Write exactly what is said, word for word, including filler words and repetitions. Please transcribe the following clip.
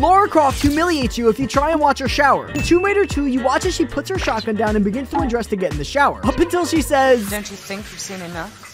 Lara Croft humiliates you if you try and watch her shower. In Tomb Raider two, you watch as she puts her shotgun down and begins to undress to get in the shower. Up until she says, "Don't you think you've seen enough?"